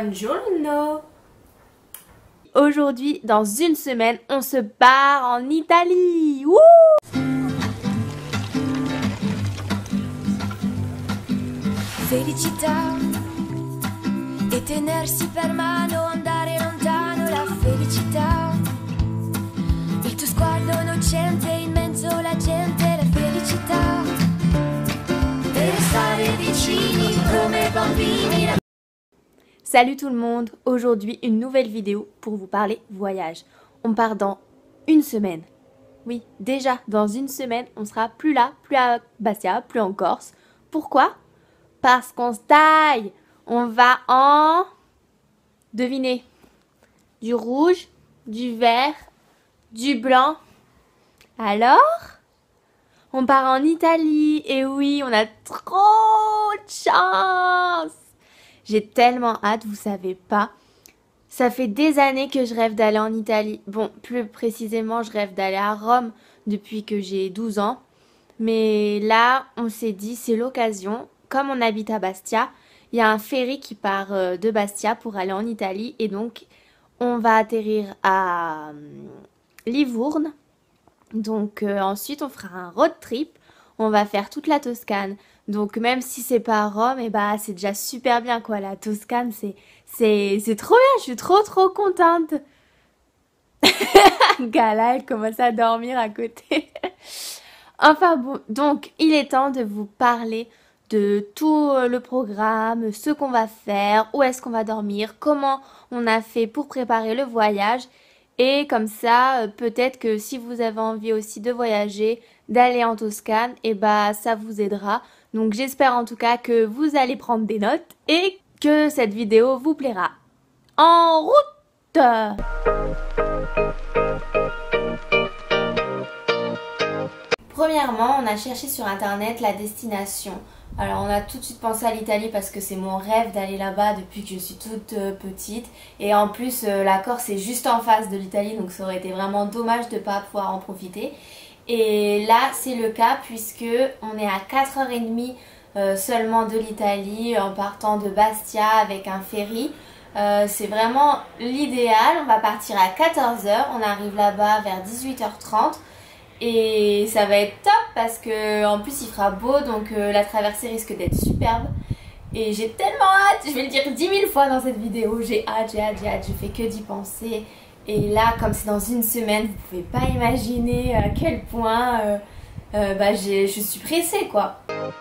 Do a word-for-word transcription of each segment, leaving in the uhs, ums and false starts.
Buongiorno. Aujourd'hui, dans une semaine, on se barre en Italie. Wouh! Felicità e tenersi per mano, andare lontano, la felicità. Il tuo sguardo innocente in mezzo alla gente, la felicità. E restare vicini come bambini. Salut tout le monde, aujourd'hui une nouvelle vidéo pour vous parler voyage. On part dans une semaine. Oui, déjà dans une semaine, on sera plus là, plus à Bastia, plus en Corse. Pourquoi? Parce qu'on se taille. On va en... Devinez. Du rouge, du vert, du blanc. Alors? On part en Italie. Et oui, on a trop de chance. J'ai tellement hâte, vous savez pas. Ça fait des années que je rêve d'aller en Italie. Bon, plus précisément, je rêve d'aller à Rome depuis que j'ai douze ans. Mais là, on s'est dit, c'est l'occasion. Comme on habite à Bastia, il y a un ferry qui part de Bastia pour aller en Italie. Et donc, on va atterrir à Livourne. Donc, euh, ensuite, on fera un road trip. On va faire toute la Toscane. Donc même si c'est pas à Rome, et bah c'est déjà super bien quoi. La Toscane, c'est c'est c'est trop bien. Je suis trop trop contente. Gala, elle commence à dormir à côté. Enfin bon, donc il est temps de vous parler de tout le programme, ce qu'on va faire, où est-ce qu'on va dormir, comment on a fait pour préparer le voyage. Et comme ça, peut-être que si vous avez envie aussi de voyager, d'aller en Toscane, et bah ça vous aidera. Donc j'espère en tout cas que vous allez prendre des notes et que cette vidéo vous plaira. En route! Premièrement, on a cherché sur internet la destination. Alors on a tout de suite pensé à l'Italie parce que c'est mon rêve d'aller là-bas depuis que je suis toute euh, petite. Et en plus euh, la Corse est juste en face de l'Italie, donc ça aurait été vraiment dommage de ne pas pouvoir en profiter. Et là c'est le cas puisque on est à quatre heures trente euh, seulement de l'Italie en partant de Bastia avec un ferry. Euh, c'est vraiment l'idéal. On va partir à quatorze heures, on arrive là-bas vers dix-huit heures trente. Et ça va être top parce que en plus il fera beau, donc euh, la traversée risque d'être superbe. Et j'ai tellement hâte, je vais le dire dix mille fois dans cette vidéo, j'ai hâte, j'ai hâte, j'ai hâte, je fais que d'y penser. Et là, comme c'est dans une semaine, vous pouvez pas imaginer à quel point euh, euh, bah, je suis pressée quoi.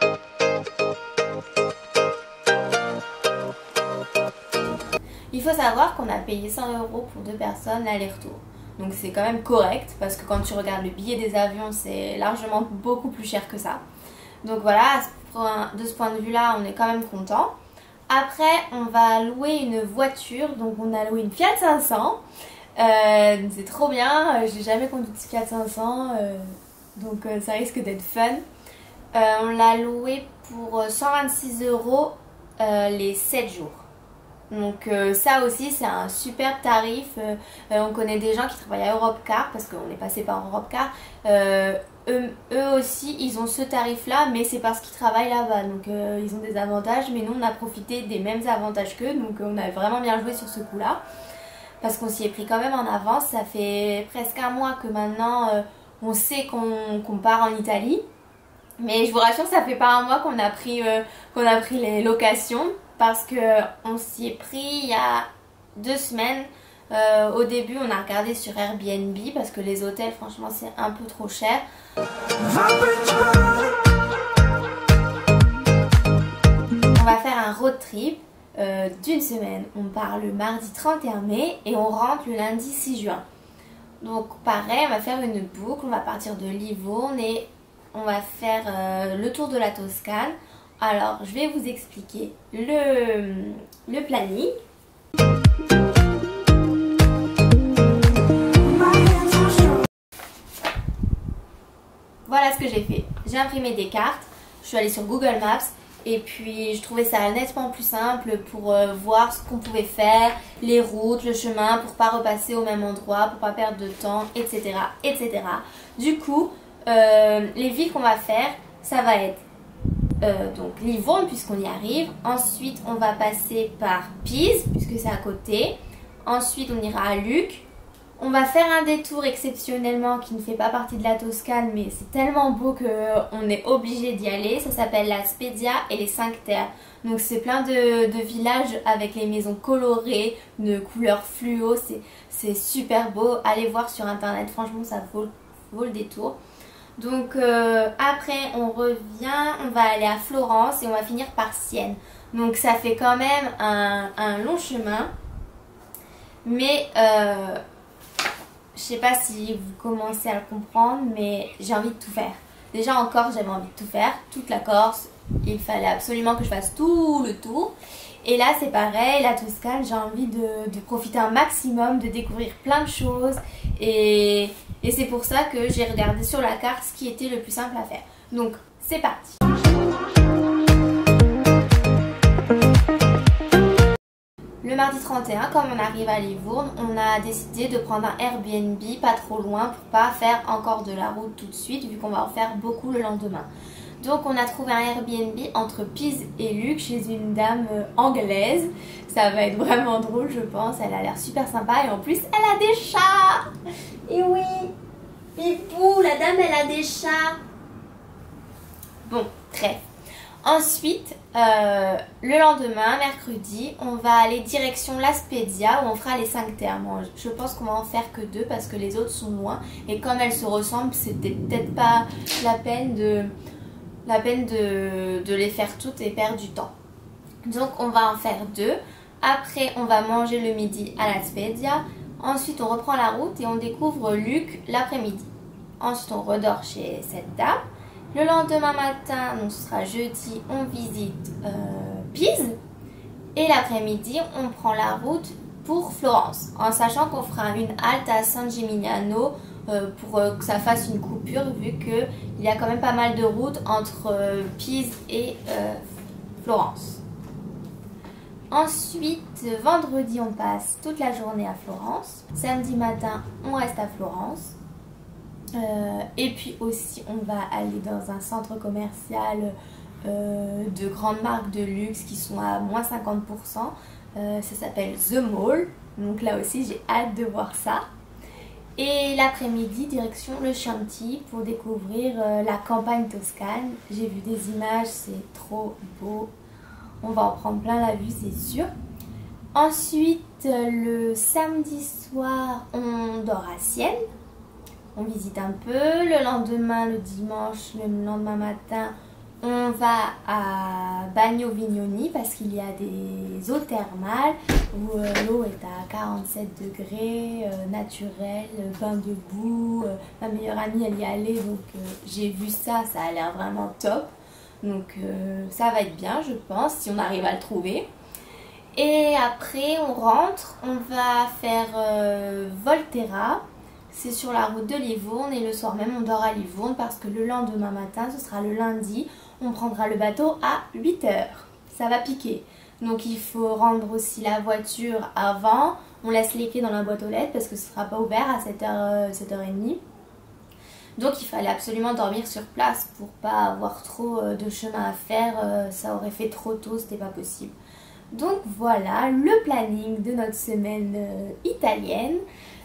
Il faut savoir qu'on a payé cent euros pour deux personnes l'aller-retour. Donc c'est quand même correct parce que quand tu regardes le billet des avions, c'est largement beaucoup plus cher que ça. Donc voilà, de ce point de vue là, on est quand même content. Après, on va louer une voiture. Donc on a loué une Fiat cinq cents. Euh, c'est trop bien, j'ai jamais conduit de Fiat cinq cents. Euh, donc euh, ça risque d'être fun. Euh, on l'a loué pour cent vingt-six euros euh, les sept jours. Donc euh, ça aussi c'est un super tarif. euh, euh, on connaît des gens qui travaillent à Europcar parce qu'on est passé par Europcar. euh, eux, eux aussi ils ont ce tarif là, mais c'est parce qu'ils travaillent là-bas, donc euh, ils ont des avantages, mais nous on a profité des mêmes avantages qu'eux. Donc euh, on a vraiment bien joué sur ce coup là parce qu'on s'y est pris quand même en avance. Ça fait presque un mois que maintenant euh, on sait qu'on qu'on part en Italie, mais je vous rassure, ça fait pas un mois qu'on a pris euh, qu'on a pris les locations. Parce que on s'y est pris il y a deux semaines. Euh, au début, on a regardé sur Airbnb parce que les hôtels, franchement, c'est un peu trop cher. On va faire un road trip euh, d'une semaine. On part le mardi trente et un mai et on rentre le lundi six juin. Donc pareil, on va faire une boucle. On va partir de Livourne et on va faire euh, le tour de la Toscane. Alors, je vais vous expliquer le, le planning. Voilà ce que j'ai fait. J'ai imprimé des cartes, je suis allée sur Google Maps et puis je trouvais ça nettement plus simple pour euh, voir ce qu'on pouvait faire, les routes, le chemin, pour pas repasser au même endroit, pour pas perdre de temps, et cetera et cetera. Du coup, euh, les villes qu'on va faire, ça va être euh, donc Livourne puisqu'on y arrive. Ensuite on va passer par Pise puisque c'est à côté. Ensuite on ira à Lucques. On va faire un détour exceptionnellement qui ne fait pas partie de la Toscane, mais c'est tellement beau qu'on est obligé d'y aller. Ça s'appelle la Spedia et les Cinq Terres. Donc c'est plein de, de villages avec les maisons colorées, de couleurs fluo. C'est super beau. Allez voir sur internet, franchement ça vaut, vaut le détour. Donc euh, après on revient, on va aller à Florence et on va finir par Sienne. Donc ça fait quand même un, un long chemin. Mais... Euh, je sais pas si vous commencez à le comprendre, mais j'ai envie de tout faire. Déjà en Corse, j'avais envie de tout faire, toute la Corse. Il fallait absolument que je fasse tout le tour. Et là, c'est pareil, la Toscane, j'ai envie de, de profiter un maximum, de découvrir plein de choses. Et, et c'est pour ça que j'ai regardé sur la carte ce qui était le plus simple à faire. Donc, c'est parti. Le mardi trente et un, comme on arrive à Livourne, on a décidé de prendre un Airbnb pas trop loin pour pas faire encore de la route tout de suite vu qu'on va en faire beaucoup le lendemain. Donc on a trouvé un Airbnb entre Pise et Lucques chez une dame anglaise. Ça va être vraiment drôle je pense, elle a l'air super sympa et en plus elle a des chats. Et oui, Pipou, la dame elle a des chats. Bon, bref. Ensuite, euh, le lendemain, mercredi, on va aller direction La Spedia où on fera les Cinq Terres. Bon, je pense qu'on va en faire que deux parce que les autres sont loin. Et comme elles se ressemblent, c'était peut-être pas la peine, de, la peine de, de les faire toutes et perdre du temps. Donc on va en faire deux. Après, on va manger le midi à La Spedia. Ensuite, on reprend la route et on découvre Lucques l'après-midi. Ensuite, on redort chez cette dame. Le lendemain matin, donc ce sera jeudi, on visite euh, Pise. Et l'après-midi, on prend la route pour Florence. En sachant qu'on fera une halte à San Gimignano euh, pour euh, que ça fasse une coupure vu qu'il y a quand même pas mal de routes entre euh, Pise et euh, Florence. Ensuite, vendredi, on passe toute la journée à Florence. Samedi matin, on reste à Florence. Euh, et puis aussi on va aller dans un centre commercial euh, de grandes marques de luxe qui sont à moins cinquante pour cent. Euh, ça s'appelle The Mall. Donc là aussi j'ai hâte de voir ça. Et l'après-midi direction le Chianti pour découvrir euh, la campagne toscane. J'ai vu des images, c'est trop beau. On va en prendre plein la vue c'est sûr. Ensuite le samedi soir on dort à Sienne. On visite un peu. Le lendemain, le dimanche, le lendemain matin, on va à Bagno Vignoni parce qu'il y a des eaux thermales où euh, l'eau est à quarante-sept degrés, euh, naturelle, bain de boue. Euh, ma meilleure amie, elle y est allée, donc euh, j'ai vu ça, ça a l'air vraiment top. Donc euh, ça va être bien, je pense, si on arrive à le trouver. Et après, on rentre, on va faire euh, Volterra. C'est sur la route de Livourne et le soir même on dort à Livourne parce que le lendemain matin, ce sera le lundi, on prendra le bateau à huit heures. Ça va piquer. Donc il faut rendre aussi la voiture avant. On laisse les clés dans la boîte aux lettres parce que ce ne sera pas ouvert à sept heures, sept heures trente. Donc il fallait absolument dormir sur place pour pas avoir trop de chemin à faire. Ça aurait fait trop tôt, c'était pas possible. Donc voilà le planning de notre semaine italienne.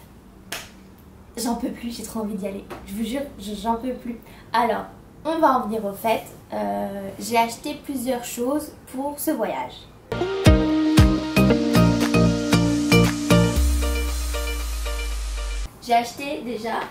J'en peux plus, j'ai trop envie d'y aller. Je vous jure, j'en peux plus. Alors, on va en venir au fait. Euh, j'ai acheté plusieurs choses pour ce voyage. J'ai acheté déjà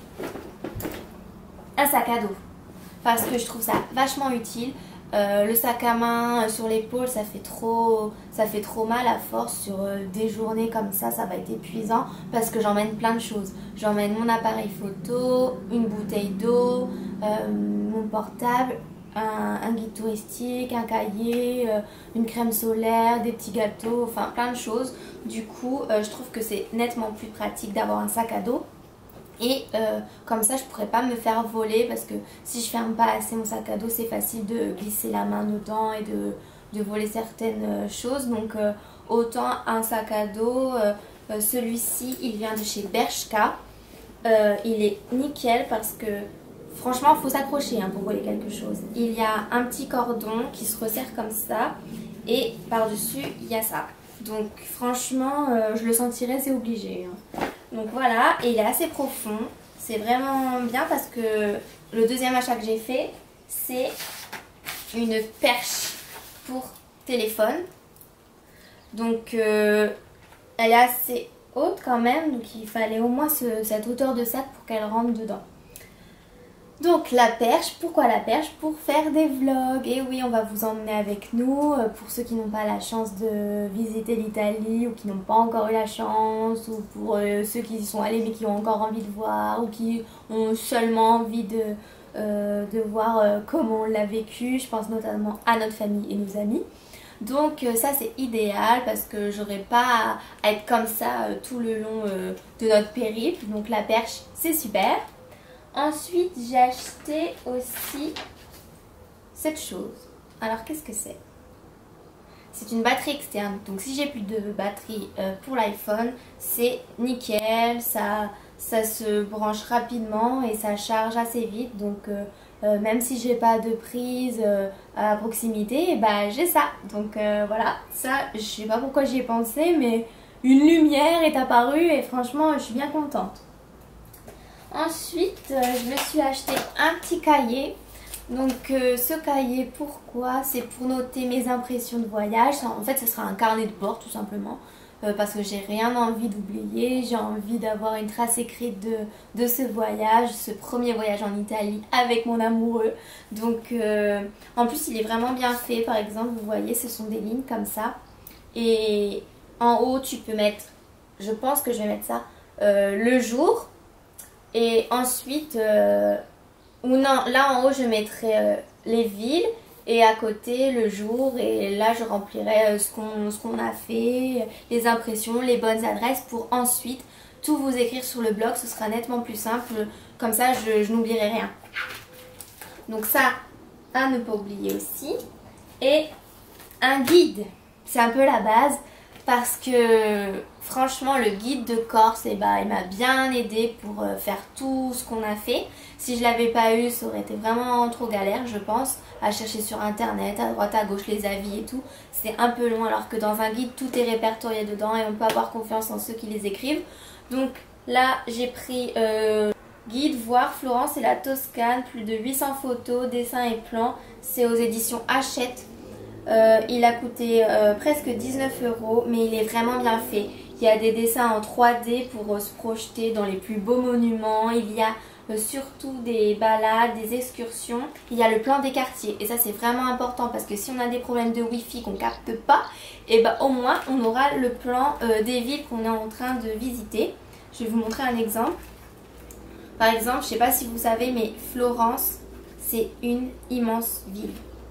un sac à dos. Parce que je trouve ça vachement utile. Euh, le sac à main sur l'épaule, ça fait trop ça fait trop mal à force sur euh, des journées comme ça, ça va être épuisant parce que j'emmène plein de choses. J'emmène mon appareil photo, une bouteille d'eau, euh, mon portable, un, un guide touristique, un cahier, euh, une crème solaire, des petits gâteaux, enfin plein de choses. Du coup, euh, je trouve que c'est nettement plus pratique d'avoir un sac à dos. Et euh, comme ça je pourrais pas me faire voler parce que si je ferme pas assez mon sac à dos c'est facile de glisser la main dedans et de, de voler certaines choses. Donc euh, autant un sac à dos, euh, euh, celui-ci il vient de chez Bershka. Euh, il est nickel parce que franchement, il faut s'accrocher hein, pour voler quelque chose. Il y a un petit cordon qui se resserre comme ça et par-dessus, il y a ça. Donc franchement, euh, je le sentirais, c'est obligé. Hein. Donc voilà, et il est assez profond. C'est vraiment bien parce que le deuxième achat que j'ai fait, c'est une perche pour téléphone. Donc euh, elle est assez haute quand même, donc il fallait au moins ce, cette hauteur de sac pour qu'elle rentre dedans. Donc la perche, pourquoi la perche? Pour faire des vlogs. Et oui, on va vous emmener avec nous. Pour ceux qui n'ont pas la chance de visiter l'Italie ou qui n'ont pas encore eu la chance, ou pour euh, ceux qui y sont allés mais qui ont encore envie de voir, ou qui ont seulement envie de, euh, de voir euh, comment on l'a vécu. Je pense notamment à notre famille et nos amis. Donc euh, ça c'est idéal parce que j'aurais pas à être comme ça euh, tout le long euh, de notre périple. Donc la perche c'est super. Ensuite, j'ai acheté aussi cette chose. Alors, qu'est-ce que c'est? C'est une batterie externe. Donc, si j'ai plus de batterie euh, pour l'iPhone, c'est nickel. Ça, ça se branche rapidement et ça charge assez vite. Donc, euh, euh, même si j'ai pas de prise euh, à proximité, bah, j'ai ça. Donc, euh, voilà. Ça, je sais pas pourquoi j'y ai pensé, mais une lumière est apparue et franchement, je suis bien contente. Ensuite, euh, je me suis acheté un petit cahier. Donc euh, ce cahier, pourquoi? C'est pour noter mes impressions de voyage. En fait, ce sera un carnet de bord tout simplement. Euh, parce que j'ai rien envie d'oublier. J'ai envie d'avoir une trace écrite de, de ce voyage. Ce premier voyage en Italie avec mon amoureux. Donc euh, en plus, il est vraiment bien fait. Par exemple, vous voyez, ce sont des lignes comme ça. Et en haut, tu peux mettre, je pense que je vais mettre ça, euh, le jour. Et ensuite, euh, ou non, là en haut je mettrai euh, les villes et à côté le jour, et là je remplirai euh, ce qu'on ce qu'on a fait, les impressions, les bonnes adresses pour ensuite tout vous écrire sur le blog. Ce sera nettement plus simple, comme ça je, je n'oublierai rien. Donc ça, à ne pas oublier aussi. Et un guide, c'est un peu la base. Parce que franchement le guide de Corse, eh ben, il m'a bien aidé pour euh, faire tout ce qu'on a fait. Si je l'avais pas eu, ça aurait été vraiment trop galère je pense, à chercher sur internet, à droite à gauche les avis et tout. C'est un peu long, alors que dans un guide tout est répertorié dedans et on peut avoir confiance en ceux qui les écrivent. Donc là j'ai pris euh, guide voir Florence et la Toscane, plus de huit cents photos, dessins et plans. C'est aux éditions Hachette. Euh, il a coûté euh, presque dix-neuf euros, mais il est vraiment bien fait. Il y a des dessins en trois D pour euh, se projeter dans les plus beaux monuments. Il y a euh, surtout des balades, des excursions. Il y a le plan des quartiers et ça c'est vraiment important parce que si on a des problèmes de wifi qu'on capte pas, et ben au moins on aura le plan euh, des villes qu'on est en train de visiter. Je vais vous montrer un exemple. Par exemple, je sais pas si vous savez, mais Florence c'est une immense ville.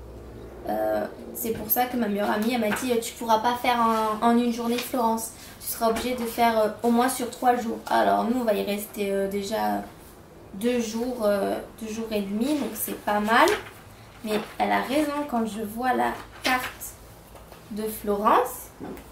Euh, c'est pour ça que ma meilleure amie elle m'a dit tu pourras pas faire en, en une journée Florence, tu seras obligé de faire euh, au moins sur trois jours. Alors nous on va y rester euh, déjà deux jours, euh, deux jours et demi, donc c'est pas mal. Mais elle a raison, quand je vois la carte de Florence,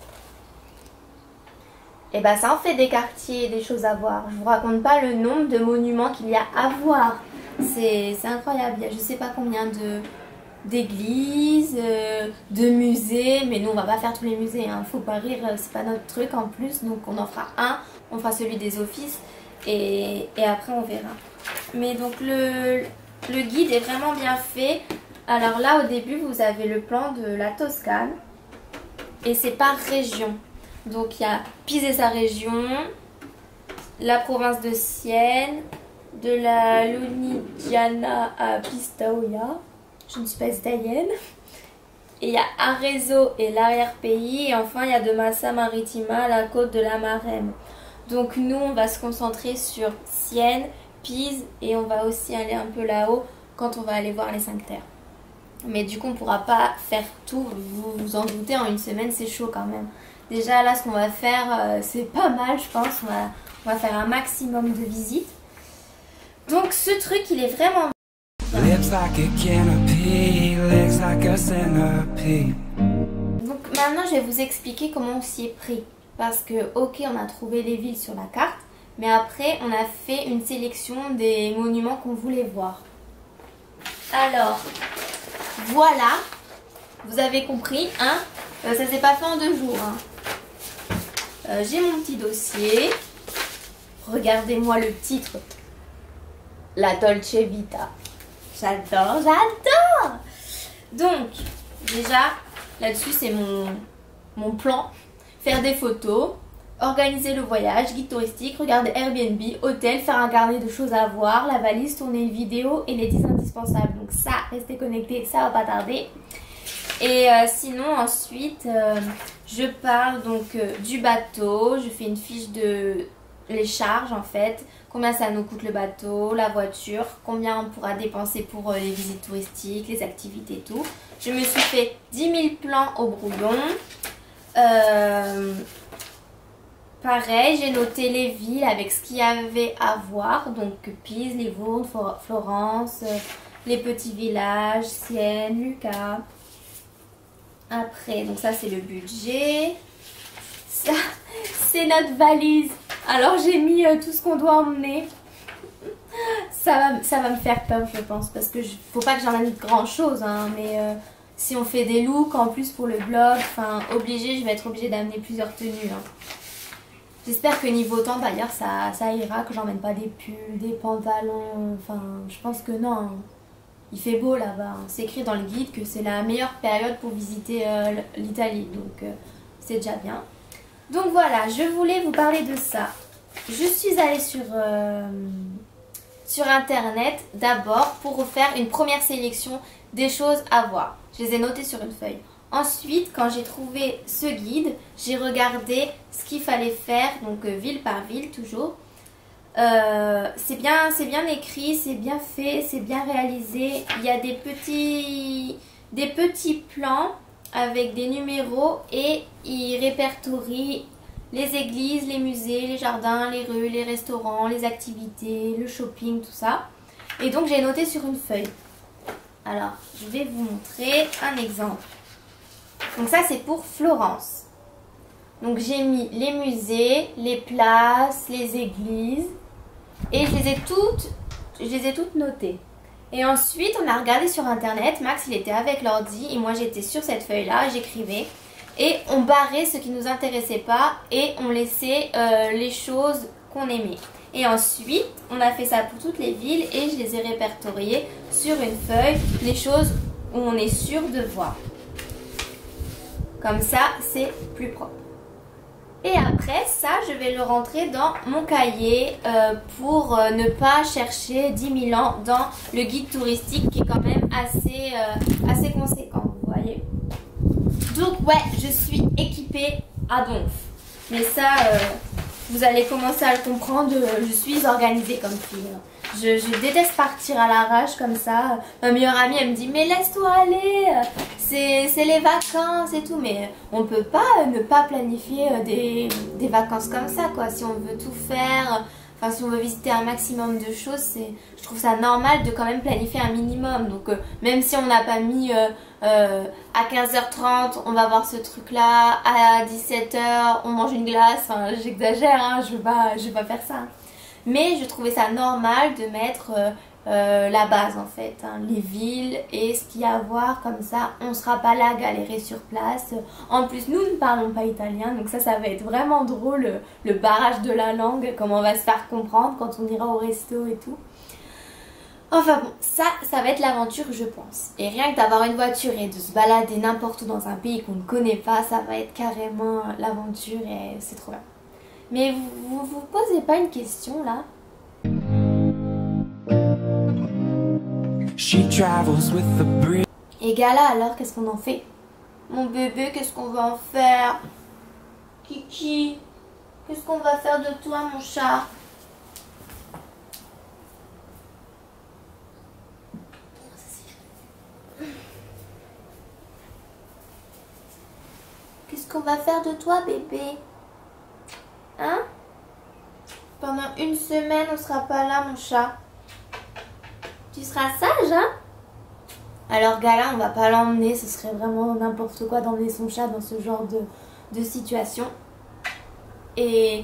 et ben ça en fait des quartiers et des choses à voir. Je vous raconte pas le nombre de monuments qu'il y a à voir, c'est incroyable. Il y a je sais pas combien de d'églises, euh, de musées, mais nous on va pas faire tous les musées, hein. Faut pas rire, c'est pas notre truc en plus, donc on en fera un, on fera celui des offices et, et après on verra. Mais donc le, le guide est vraiment bien fait. Alors là au début vous avez le plan de la Toscane et c'est par région. Donc il y a Pise et sa région, la province de Sienne, de la Lunigiana à Pistoia. Je ne suis pas italienne. Et il y a Arezzo et l'arrière-pays. Et enfin, il y a de Massa Marittima à la côte de la Maremme. Donc nous, on va se concentrer sur Sienne, Pise. Et on va aussi aller un peu là-haut quand on va aller voir les cinq terres. Mais du coup, on ne pourra pas faire tout. Vous vous en doutez, en une semaine, c'est chaud quand même. Déjà, là, ce qu'on va faire, euh, c'est pas mal, je pense. On va, on va faire un maximum de visites. Donc ce truc, il est vraiment... Lips like a canopy, legs like a centipede. Donc maintenant je vais vous expliquer comment on s'y est pris. Parce que ok on a trouvé les villes sur la carte, Mais après, on a fait une sélection des monuments qu'on voulait voir. Alors, voilà. Vous avez compris, hein, euh, ça s'est pas fait en deux jours. Hein. Euh, J'ai mon petit dossier. Regardez-moi le titre. La Dolce Vita. J'adore, j'adore. Donc, déjà, là-dessus, c'est mon, mon plan. Faire des photos, organiser le voyage, guide touristique, regarder Airbnb, hôtel, faire un carnet de choses à voir, la valise, tourner une vidéo et les dix indispensables. Donc ça, restez connectés, ça va pas tarder. Et euh, sinon, ensuite, euh, je parle donc euh, du bateau. Je fais une fiche de les charges en fait. Combien ça nous coûte le bateau, la voiture, combien on pourra dépenser pour euh, les visites touristiques, les activités et tout. Je me suis fait dix mille plans au brouillon. Euh, pareil, j'ai noté les villes avec ce qu'il y avait à voir. Donc Pise, Livourne, Florence, euh, les petits villages, Sienne, Lucca. Après, donc ça c'est le budget. Ça, c'est notre valise. Alors j'ai mis euh, tout ce qu'on doit emmener. Ça va, ça va me faire peur je pense. Parce que je, faut pas que j'en amène grand chose. Hein, mais euh, si on fait des looks en plus pour le blog, enfin obligé, je vais être obligée d'amener plusieurs tenues. Hein. J'espère que niveau temps d'ailleurs ça, ça ira. Que j'emmène pas des pulls, des pantalons. Enfin je pense que non. Hein. Il fait beau là-bas, hein. C'est écrit dans le guide que c'est la meilleure période pour visiter euh, l'Italie, donc euh, c'est déjà bien. Donc voilà, je voulais vous parler de ça. Je suis allée sur, euh, sur internet d'abord pour refaire une première sélection des choses à voir. Je les ai notées sur une feuille. Ensuite, quand j'ai trouvé ce guide, j'ai regardé ce qu'il fallait faire, donc euh, ville par ville toujours. Euh, c'est bien, c'est bien écrit, c'est bien fait, c'est bien réalisé. Il y a des petits, des petits plans avec des numéros et ils répertorient les églises, les musées, les jardins, les rues, les restaurants, les activités, le shopping, tout ça. Et donc j'ai noté sur une feuille. Alors, je vais vous montrer un exemple. Donc ça c'est pour Florence. Donc j'ai mis les musées, les places, les églises. Et je les ai toutes, je les ai toutes notées. Et ensuite, on a regardé sur internet. Max, il était avec l'ordi et moi, j'étais sur cette feuille-là. J'écrivais. Et on barrait ce qui ne nous intéressait pas et on laissait euh, les choses qu'on aimait. Et ensuite, on a fait ça pour toutes les villes et je les ai répertoriées sur une feuille. Les choses où on est sûr de voir. Comme ça, c'est plus propre. Et après ça, je vais le rentrer dans mon cahier euh, pour euh, ne pas chercher dix mille ans dans le guide touristique qui est quand même assez, euh, assez conséquent, vous voyez. Donc ouais, je suis équipée à donf. Mais ça, euh, vous allez commencer à le comprendre, je suis organisée comme fille. Je, je déteste partir à l'arrache comme ça. Ma meilleure amie, elle me dit, mais laisse-toi aller, c'est les vacances et tout. Mais on peut pas ne pas planifier des, des vacances comme ça, quoi. Si on veut tout faire, enfin si on veut visiter un maximum de choses, je trouve ça normal de quand même planifier un minimum. Donc euh, même si on n'a pas mis euh, euh, à quinze heures trente, on va voir ce truc-là, à dix-sept heures, on mange une glace. Enfin, j'exagère, hein, je vais pas, je vais pas faire ça. Mais je trouvais ça normal de mettre euh, euh, la base en fait, hein, les villes et ce qu'il y a à voir, comme ça on ne sera pas là à galérer sur place. En plus nous ne parlons pas italien, donc ça ça va être vraiment drôle, le, le barrage de la langue, comment on va se faire comprendre quand on ira au resto et tout. Enfin bon, ça, ça va être l'aventure je pense. Et rien que d'avoir une voiture et de se balader n'importe où dans un pays qu'on ne connaît pas, ça va être carrément l'aventure et c'est trop bien. Mais vous vous, vous posez pas une question là? Et Gala alors, qu'est-ce qu'on en fait? Mon bébé, qu'est-ce qu'on va en faire? Kiki, qu'est-ce qu'on va faire de toi mon chat? Qu'est-ce qu'on va faire de toi bébé? Hein? Pendant une semaine, on sera pas là, mon chat. Tu seras sage, hein? Alors, Gala, on va pas l'emmener. Ce serait vraiment n'importe quoi d'emmener son chat dans ce genre de, de situation. Et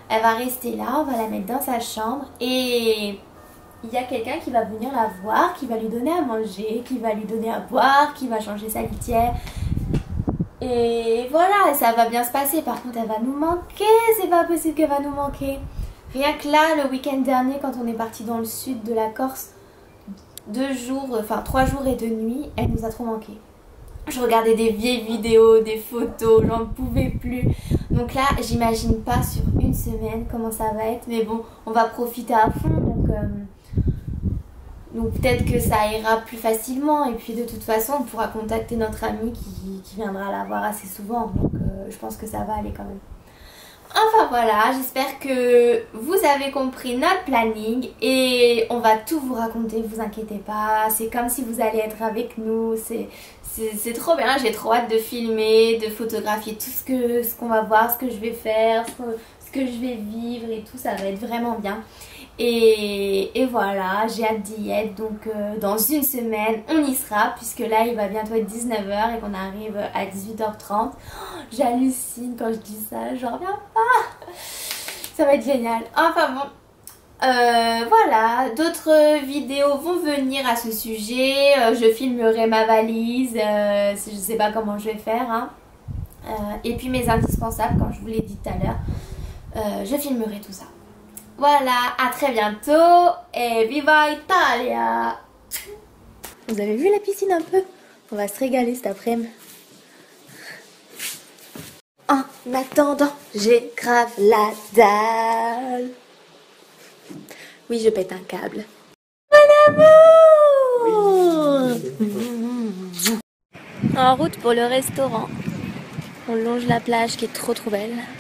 Elle va rester là, on va la mettre dans sa chambre et il y a quelqu'un qui va venir la voir, qui va lui donner à manger, qui va lui donner à boire, qui va changer sa litière. Et voilà, ça va bien se passer. Par contre, elle va nous manquer, c'est pas possible qu'elle va nous manquer. Rien que là, le week-end dernier, quand on est parti dans le sud de la Corse, deux jours, enfin trois jours et deux nuits, elle nous a trop manqué. Je regardais des vieilles vidéos, des photos, j'en pouvais plus. Donc là, j'imagine pas sur une semaine comment ça va être. Mais bon, on va profiter à fond. Donc, euh, donc peut-être que ça ira plus facilement. Et puis de toute façon, on pourra contacter notre amie qui, qui viendra la voir assez souvent. Donc euh, je pense que ça va aller quand même. Enfin voilà, j'espère que vous avez compris notre planning et on va tout vous raconter, vous inquiétez pas, c'est comme si vous allez être avec nous, c'est trop bien, j'ai trop hâte de filmer, de photographier tout ce que ce qu'on va voir, ce que je vais faire, ce que, ce que je vais vivre et tout, ça va être vraiment bien. Et, et voilà, j'ai hâte d'y être, donc euh, dans une semaine on y sera puisque là il va bientôt être dix-neuf heures et qu'on arrive à dix-huit heures trente. Oh, j'hallucine quand je dis ça, j'en reviens pas. Ça va être génial. Enfin bon, euh, voilà, d'autres vidéos vont venir à ce sujet. Euh, je filmerai ma valise, euh, je sais pas comment je vais faire. Hein. Euh, et puis mes indispensables, comme je vous l'ai dit tout à l'heure, euh, je filmerai tout ça. Voilà, à très bientôt et viva Italia! Vous avez vu la piscine un peu? On va se régaler cet après-midi. En attendant, j'ai grave la dalle. Oui, je pète un câble. Mon amour! En route pour le restaurant. On longe la plage qui est trop trop belle.